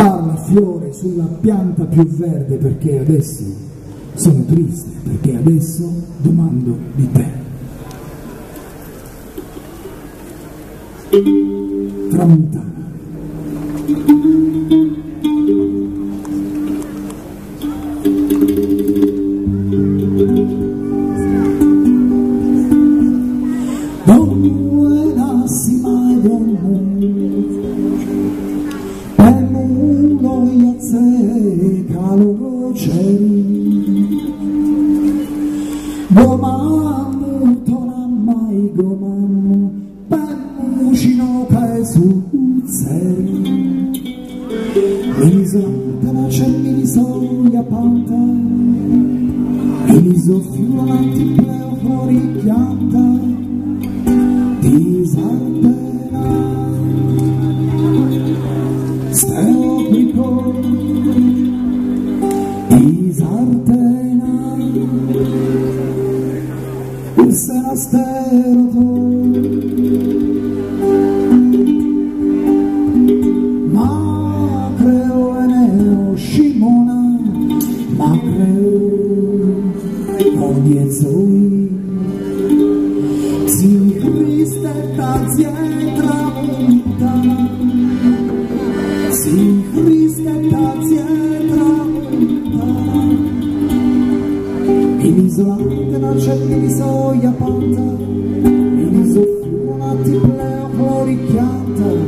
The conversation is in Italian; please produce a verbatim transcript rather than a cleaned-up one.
parla fiore sulla pianta più verde, perché adesso sono triste, perché adesso domando di te. Tramontana. Donne nassi mai donne, per mulo iazze caloceri, gomannu tonan mai gomannu, per mucino che suzzeri, l'isola della cemmini soia panta, l'iso fiuranti pleo fuori pianta, disartena, steo prico, disartena, ursera steroto, ma creo eneo scimona, ma creo odiezoi. Si Christe tazie tramonta, si Christe tazie tramonta, in isola della cella di soia panta, in isola fiumati pleo floricchiata,